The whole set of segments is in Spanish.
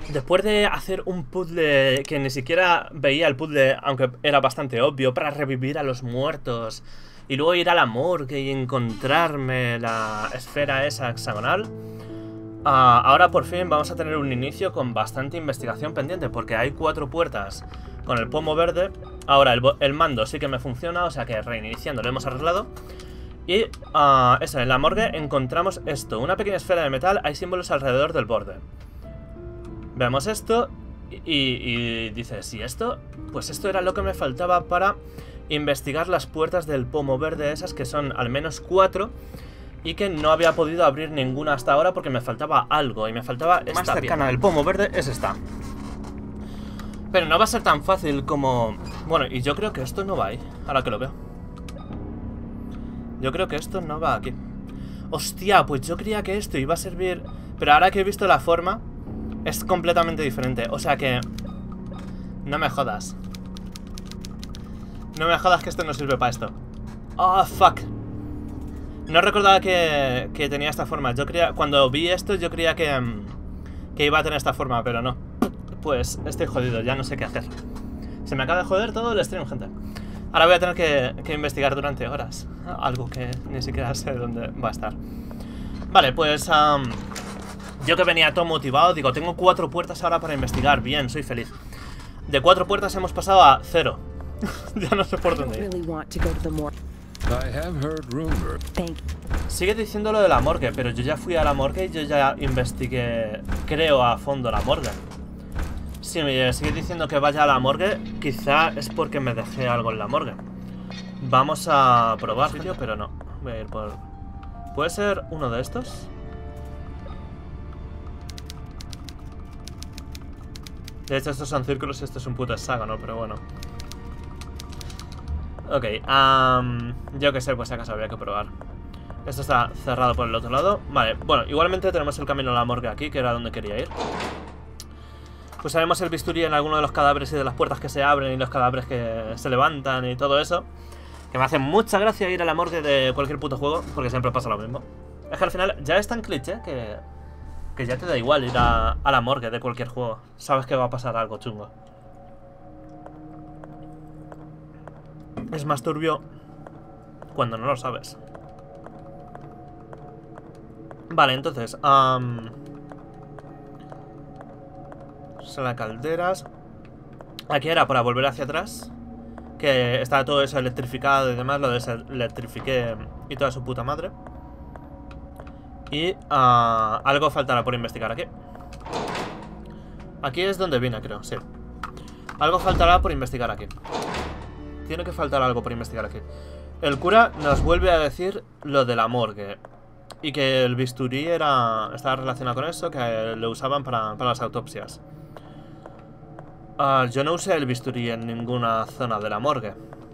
Después de hacer un puzzle que ni siquiera veía el puzzle, aunque era bastante obvio, para revivir a los muertos y luego ir a la morgue y encontrarme la esfera esa hexagonal, ahora por fin vamos a tener un inicio con bastante investigación pendiente, porque hay 4 puertas con el pomo verde. Ahora el mando sí que me funciona, o sea que reiniciando lo hemos arreglado. Y eso, en la morgue encontramos esto, una pequeña esfera de metal, hay símbolos alrededor del borde. Vemos esto y dices, ¿y esto? Pues esto era lo que me faltaba para investigar las puertas del pomo verde esas, que son al menos 4, y que no había podido abrir ninguna hasta ahora porque me faltaba algo, y me faltaba esta. Más cercana del pomo verde es esta. Pero no va a ser tan fácil como... Bueno, y yo creo que esto no va ahí, ahora que lo veo. Yo creo que esto no va aquí. Hostia, pues yo creía que esto iba a servir, pero ahora que he visto la forma es completamente diferente, o sea que... No me jodas. No me jodas que esto no sirve para esto. Oh, fuck. No recordaba que tenía esta forma. Yo creía... Cuando vi esto yo creía que iba a tener esta forma, pero no. Pues estoy jodido, ya no sé qué hacer. Se me acaba de joder todo el stream, gente. Ahora voy a tener que investigar durante horas. Algo que ni siquiera sé dónde va a estar. Vale, pues... yo que venía todo motivado, digo, tengo 4 puertas ahora para investigar. Bien, soy feliz. De 4 puertas hemos pasado a 0. Ya no sé por dónde ir. Sigue diciendo lo de la morgue, pero yo ya fui a la morgue y yo ya investigué, creo, a fondo la morgue. Si me sigue diciendo que vaya a la morgue, quizá es porque me dejé algo en la morgue. Vamos a probar sitio, pero no. Voy a ir por... ¿Puede ser uno de estos? De hecho, estos son círculos y esto es un puto hexágono, pero bueno. Ok, yo que sé, pues si acaso habría que probar. Esto está cerrado por el otro lado. Vale, bueno, igualmente tenemos el camino a la morgue aquí, que era donde quería ir. Pues haremos el bisturí en alguno de los cadáveres y de las puertas que se abren y los cadáveres que se levantan y todo eso. Que me hace mucha gracia ir a la morgue de cualquier puto juego, porque siempre pasa lo mismo. Es que al final ya es tan cliché que ya te da igual ir a la morgue de cualquier juego. Sabes que va a pasar algo chungo. Es más turbio cuando no lo sabes. Vale, entonces sala de calderas. Aquí era para volver hacia atrás, que estaba todo eso electrificado y demás. Lo deselectrifiqué y toda su puta madre. Y algo faltará por investigar aquí. Aquí es donde vine, creo, sí. Algo faltará por investigar aquí. Tiene que faltar algo por investigar aquí. El cura nos vuelve a decir lo de la morgue y que el bisturí estaba relacionado con eso, que lo usaban para las autopsias. Yo no usé el bisturí en ninguna zona de la morgue,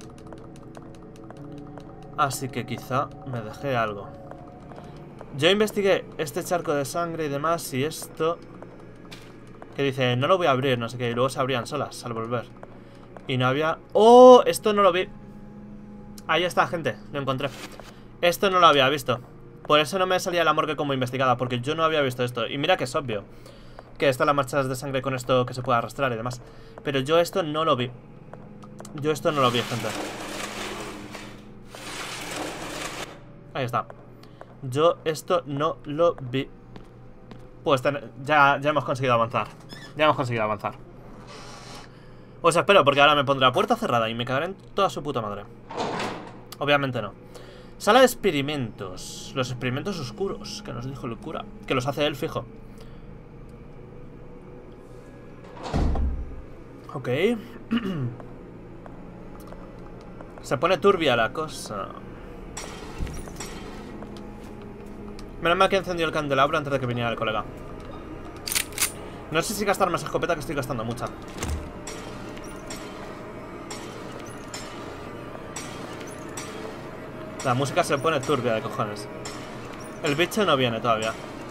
así que quizá me dejé algo. Yo investigué este charco de sangre y demás, y esto que dice, no lo voy a abrir, no sé qué, y luego se abrían solas al volver. Y no había... ¡Oh! Esto no lo vi. Ahí está, gente, lo encontré. Esto no lo había visto. Por eso no me salía la morgue como investigada, porque yo no había visto esto. Y mira que es obvio que están las marchas de sangre con esto que se puede arrastrar y demás. Pero yo esto no lo vi. Yo esto no lo vi, gente. Ahí está. Yo esto no lo vi. Pues ya hemos conseguido avanzar. Ya hemos conseguido avanzar. Os espero, porque ahora me pondré la puerta cerrada y me cagaré en toda su puta madre. Obviamente no. Sala de experimentos. Los experimentos oscuros, que nos dijo el cura. Que los hace él, fijo. Ok. Se pone turbia la cosa. Menos mal que encendió el candelabro antes de que viniera el colega. No sé si gastar más escopeta, que estoy gastando mucha. La música se pone turbia de cojones. El bicho no viene todavía.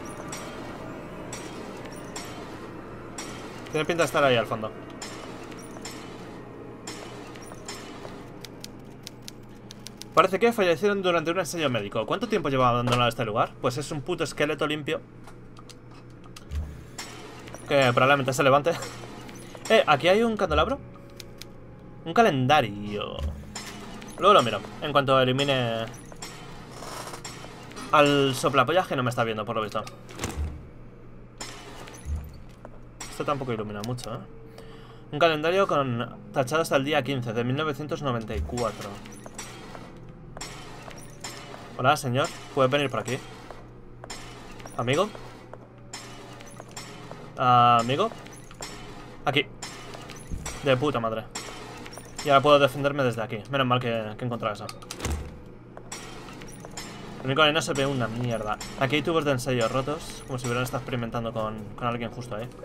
Tiene pinta de estar ahí al fondo. Parece que fallecieron durante un ensayo médico. ¿Cuánto tiempo lleva abandonado este lugar? Pues es un puto esqueleto limpio. Que probablemente se levante. Aquí hay un candelabro. Un calendario. Luego lo miro. En cuanto elimine al soplapollas que no me está viendo, por lo visto. Esto tampoco ilumina mucho, ¿eh? Un calendario con tachado hasta el día 15 de 1994. Hola, señor. ¿Puedes venir por aquí? ¿Amigo? ¿Amigo? Aquí. De puta madre. Y ahora puedo defenderme desde aquí. Menos mal que he encontrado eso. Lo único que no se ve una mierda. Aquí hay tubos de ensayo rotos. Como si hubieran estado experimentando con alguien justo ahí.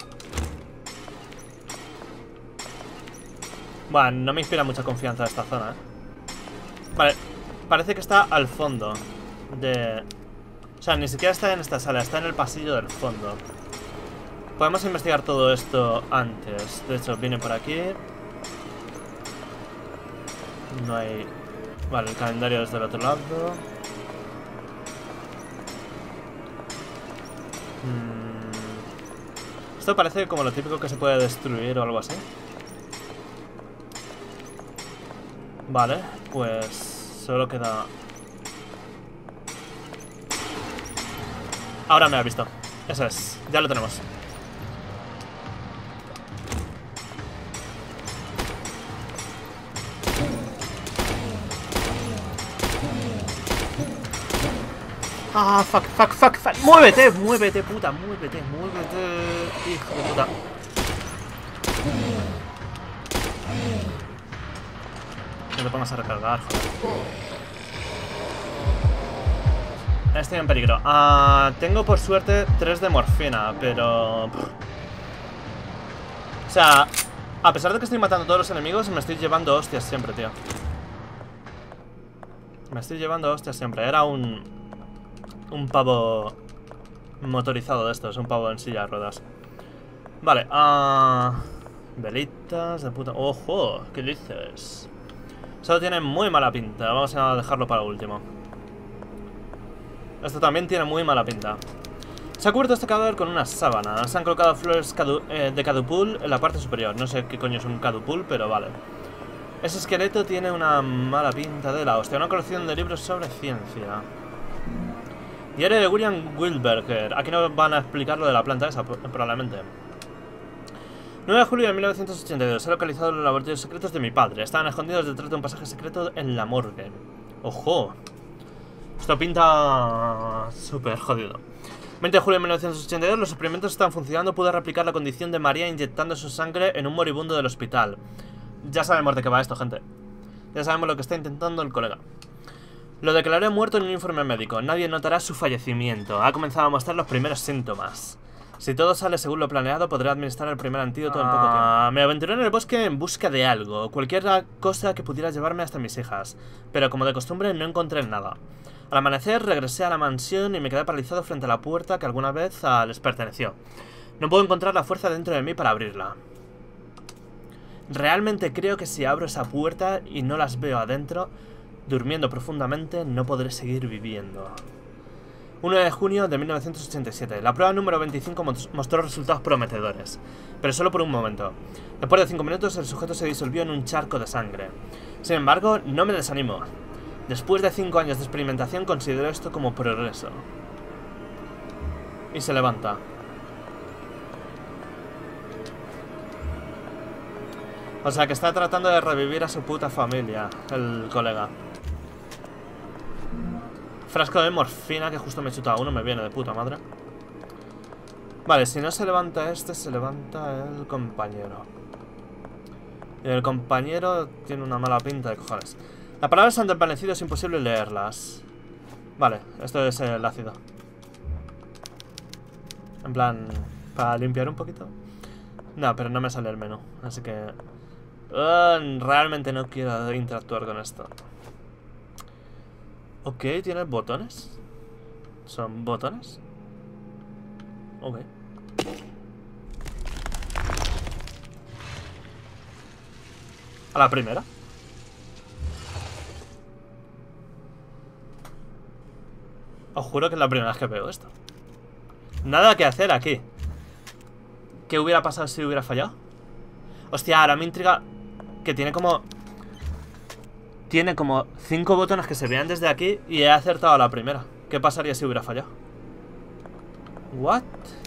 Bueno, no me inspira mucha confianza esta zona, ¿eh? Vale, parece que está al fondo de... O sea, ni siquiera está en esta sala, está en el pasillo del fondo. Podemos investigar todo esto antes. De hecho, viene por aquí. No hay... Vale, el calendario es del otro lado. Esto parece como lo típico que se puede destruir o algo así. Vale, pues solo queda... Ahora me ha visto. Eso es, ya lo tenemos. Ah, fuck. Muévete, puta, muévete. Hijo de puta. No te pongas a recargar, joder. Estoy en peligro. Tengo por suerte 3 de morfina, pero... O sea, a pesar de que estoy matando a todos los enemigos, me estoy llevando hostias siempre, tío. Era un pavo motorizado de estos, un pavo en silla de ruedas. Vale, velitas de puta... ¡Ojo! ¿Qué dices? Solo tiene muy mala pinta. Vamos a dejarlo para último. Esto también tiene muy mala pinta. Se ha cubierto este cadáver con una sábana. Se han colocado flores de cadupul en la parte superior. No sé qué coño es un cadupul, pero vale. Ese esqueleto tiene una mala pinta de la hostia. Una colección de libros sobre ciencia. Diario de William Wilberger. Aquí nos van a explicar lo de la planta esa, probablemente. 9 de julio de 1982. He localizado los laboratorios secretos de mi padre. Estaban escondidos detrás de un pasaje secreto en la morgue. ¡Ojo! Esto pinta... súper jodido. 20 de julio de 1982. Los experimentos están funcionando. Pude replicar la condición de María inyectando su sangre en un moribundo del hospital. Ya sabemos de qué va esto, gente. Ya sabemos lo que está intentando el colega. Lo declaré muerto en un informe médico. Nadie notará su fallecimiento. Ha comenzado a mostrar los primeros síntomas. Si todo sale según lo planeado, podré administrar el primer antídoto en poco tiempo. Me aventuré en el bosque en busca de algo. Cualquier cosa que pudiera llevarme hasta mis hijas. Pero como de costumbre, no encontré nada. Al amanecer, regresé a la mansión y me quedé paralizado frente a la puerta que alguna vez les perteneció. No puedo encontrar la fuerza dentro de mí para abrirla. Realmente creo que si abro esa puerta y no las veo adentro, durmiendo profundamente, no podré seguir viviendo. 1 de junio de 1987. La prueba número 25 mostró resultados prometedores, pero solo por un momento. Después de 5 minutos, el sujeto se disolvió en un charco de sangre. Sin embargo, no me desanimo. Después de 5 años de experimentación, considero esto como progreso. Y se levanta. O sea que está tratando de revivir a su puta familia, el colega. Frasco de morfina, que justo me he chutado uno, me viene de puta madre. Vale, si no se levanta este, se levanta el compañero. Y el compañero tiene una mala pinta de cojones. Las palabras han desvanecido, es imposible leerlas. Vale, esto es el ácido. En plan, para limpiar un poquito. No, pero no me sale el menú, así que... realmente no quiero interactuar con esto. Ok, ¿tiene botones? ¿Son botones? Ok. ¿A la primera? Os juro que es la primera vez que veo esto. Nada que hacer aquí. ¿Qué hubiera pasado si hubiera fallado? Hostia, ahora me intriga que tiene como 5 botones que se vean desde aquí y he acertado a la primera. ¿Qué pasaría si hubiera fallado? ¿What?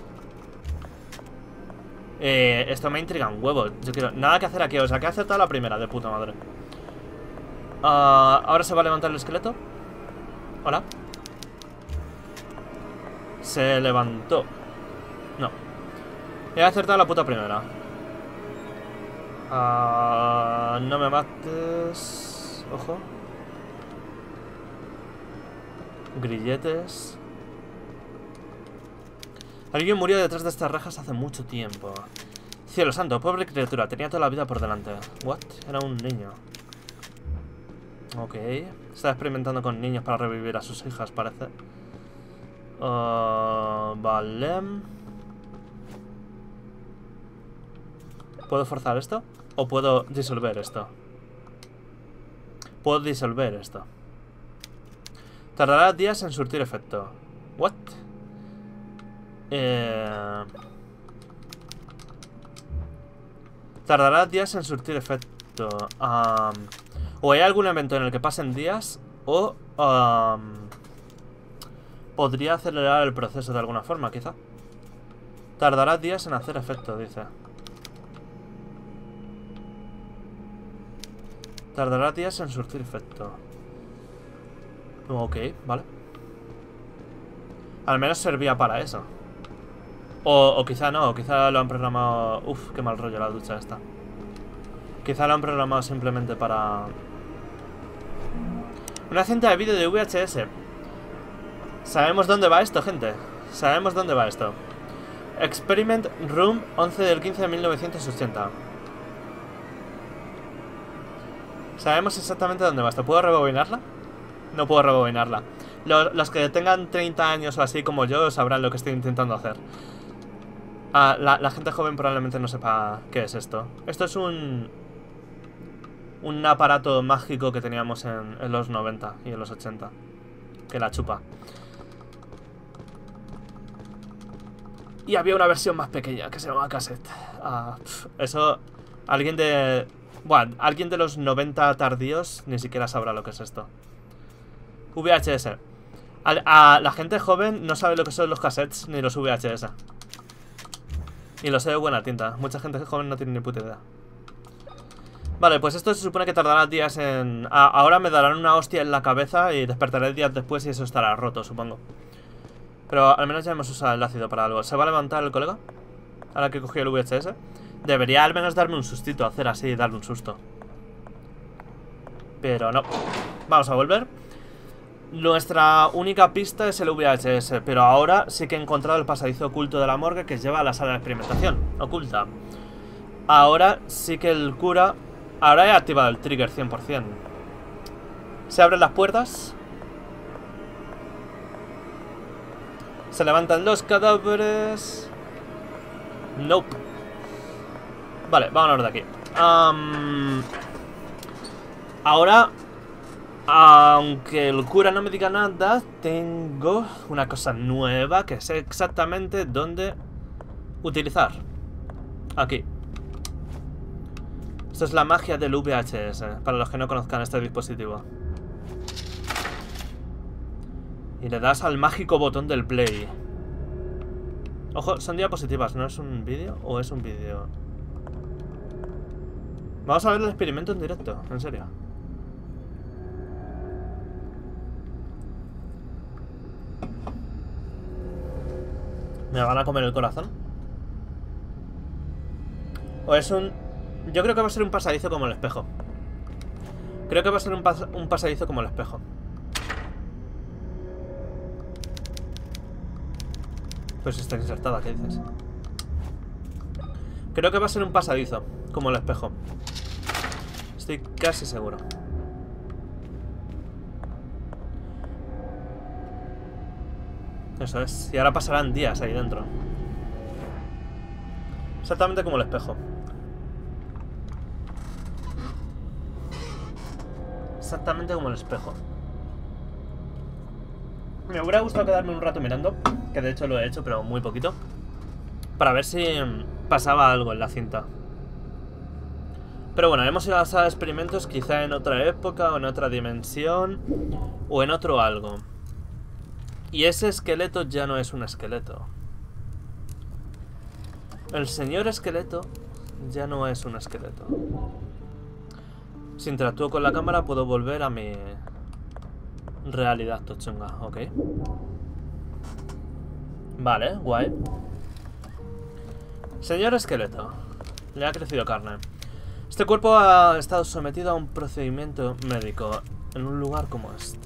Esto me intriga un huevo. Yo quiero... Nada que hacer aquí, o sea, que he acertado a la primera, de puta madre. Ahora se va a levantar el esqueleto. Hola. Se levantó. No. He acertado la puta primera. No me mates. Ojo. Grilletes. Alguien murió detrás de estas rejas hace mucho tiempo. Cielo santo, pobre criatura, tenía toda la vida por delante. What? Era un niño. Ok. Está experimentando con niños para revivir a sus hijas, parece. Vale. ¿Puedo forzar esto? ¿O puedo disolver esto? Puedo disolver esto. Tardará días en surtir efecto. What? Tardará días en surtir efecto. O hay algún evento en el que pasen días, o podría acelerar el proceso de alguna forma, quizá. Tardará días en hacer efecto, dice. Tardará días en surtir efecto. Ok, vale. Al menos servía para eso. O quizá no, quizá lo han programado... Uf, qué mal rollo la ducha esta. Quizá lo han programado simplemente para... Una cinta de vídeo de VHS. Sabemos dónde va esto, gente. Sabemos dónde va esto. Experiment Room 11 del 15 de 1980. Sabemos exactamente dónde va esto. ¿Puedo rebobinarla? No puedo rebobinarla. Los que tengan 30 años o así como yo sabrán lo que estoy intentando hacer. La gente joven probablemente no sepa qué es esto. Esto es un aparato mágico que teníamos en los 90 y en los 80. Que la chupa. Y había una versión más pequeña que se llamaba cassette. Eso... Alguien de... Bueno, alguien de los 90 tardíos ni siquiera sabrá lo que es esto. VHS. La gente joven no sabe lo que son los cassettes ni los VHS. Y lo sé de buena tinta. Mucha gente joven no tiene ni puta idea. Vale, pues esto se supone que tardará días en... ahora me darán una hostia en la cabeza y despertaré días después y eso estará roto, supongo. Pero al menos ya hemos usado el ácido para algo. ¿Se va a levantar el colega? Ahora que cogí el VHS. Debería al menos darme un sustito, hacer así y darle un susto. Pero no. Vamos a volver. Nuestra única pista es el VHS, pero ahora sí que he encontrado el pasadizo oculto de la morgue que lleva a la sala de experimentación. Oculta. Ahora sí que el cura... Ahora he activado el trigger 100%. Se abren las puertas. Se levantan los cadáveres. Nope. Vale, vámonos de aquí. Ahora, aunque el cura no me diga nada, tengo una cosa nueva que sé exactamente dónde utilizar. Aquí. Esto es la magia del VHS, para los que no conozcan este dispositivo. Y le das al mágico botón del play. Ojo, son diapositivas, ¿no es un vídeo? ¿O es un vídeo? Vamos a ver el experimento en directo, en serio. ¿Me van a comer el corazón? ¿O es un...? Yo creo que va a ser un pasadizo como el espejo. Creo que va a ser un pasadizo como el espejo. Pues está insertada, ¿qué dices? Creo que va a ser un pasadizo como el espejo. Estoy casi seguro. Eso es. Y ahora pasarán días ahí dentro. Exactamente como el espejo. Exactamente como el espejo. Me hubiera gustado quedarme un rato mirando, que de hecho lo he hecho, pero muy poquito, para ver si pasaba algo en la cinta. Pero bueno, hemos ido a la sala de experimentos quizá en otra época o en otra dimensión o en otro algo. Y ese esqueleto ya no es un esqueleto. El señor esqueleto ya no es un esqueleto. Si interactúo con la cámara puedo volver a mi realidad tochunga, ok. Vale, guay. Señor esqueleto. Le ha crecido carne. Este cuerpo ha estado sometido a un procedimiento médico en un lugar como este.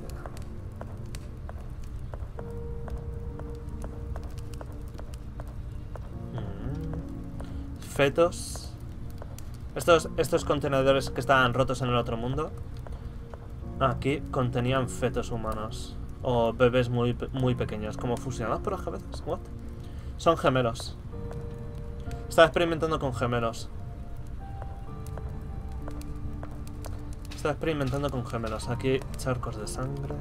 Fetos. Estos contenedores que estaban rotos en el otro mundo, aquí contenían fetos humanos. O bebés muy pequeños, como fusionados por las cabezas. ¿What? Son gemelos. Estaba experimentando con gemelos. Estaba experimentando con gemelos. Aquí charcos de sangre.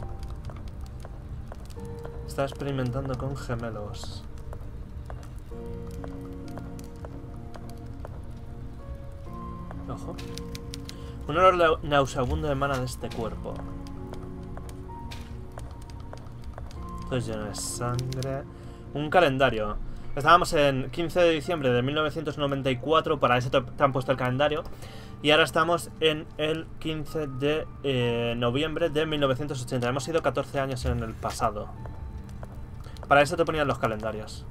Estaba experimentando con gemelos. Ojo. Un olor nauseabundo emana de este cuerpo. Esto es lleno de sangre. Un calendario. Estábamos en 15 de diciembre de 1994. Para eso te han puesto el calendario. Y ahora estamos en el 15 de noviembre de 1980. Hemos ido 14 años en el pasado. Para eso te ponían los calendarios.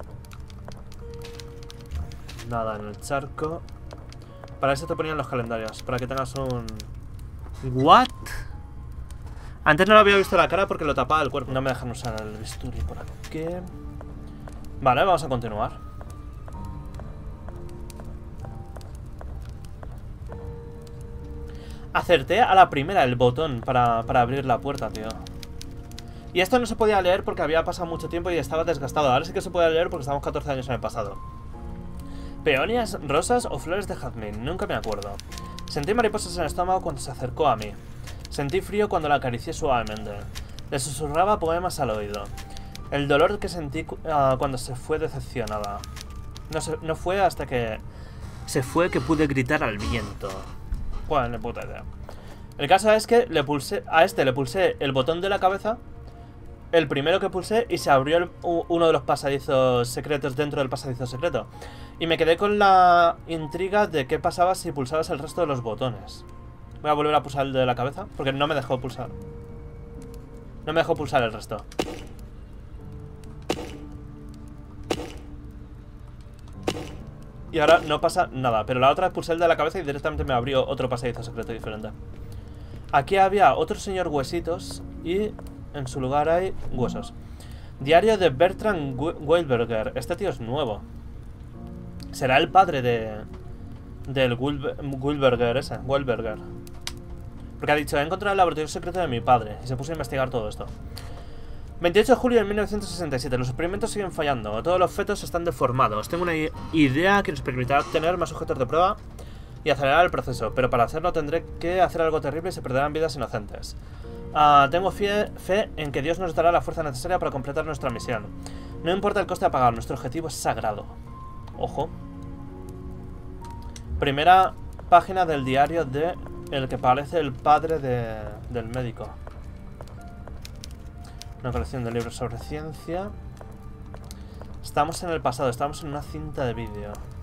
Nada en el charco. Para eso te ponían los calendarios. Para que tengas un... ¿What? Antes no lo había visto la cara porque lo tapaba el cuerpo. No me dejan usar el bisturí por aquí. Vale, vamos a continuar. Acerté a la primera el botón para abrir la puerta, tío. Y esto no se podía leer porque había pasado mucho tiempo y estaba desgastado. Ahora sí que se puede leer porque estamos 14 años en el pasado. Peonias, rosas o flores de jazmín, nunca me acuerdo. Sentí mariposas en el estómago cuando se acercó a mí. Sentí frío cuando la acaricié suavemente. Le susurraba poemas al oído. El dolor que sentí cuando se fue decepcionada. No fue hasta que se fue que pude gritar al viento. Bueno, ni puta idea. El caso es que le pulsé el botón de la cabeza. El primero que pulsé y se abrió uno de los pasadizos secretos dentro del pasadizo secreto. Y me quedé con la intriga de qué pasaba si pulsabas el resto de los botones. Voy a volver a pulsar el de la cabeza porque no me dejó pulsar. No me dejó pulsar el resto. Y ahora no pasa nada. Pero la otra vez pulsé el de la cabeza y directamente me abrió otro pasadizo secreto diferente. Aquí había otro señor huesitos y en su lugar hay huesos. Diario de Bertrand Weilberger. Este tío es nuevo. Será el padre del Weilberger ese. Weilberger. Porque ha dicho, he encontrado el laboratorio secreto de mi padre. Y se puso a investigar todo esto. 28 de julio de 1967. Los experimentos siguen fallando. Todos los fetos están deformados. Tengo una idea que nos permitirá obtener más sujetos de prueba y acelerar el proceso. Pero para hacerlo tendré que hacer algo terrible y se perderán vidas inocentes. Tengo fe en que Dios nos dará la fuerza necesaria para completar nuestra misión. No importa el coste a pagar, nuestro objetivo es sagrado. Ojo. Primera página del diario de el que parece el padre del médico. Una colección de libros sobre ciencia. Estamos en el pasado, estamos en una cinta de vídeo.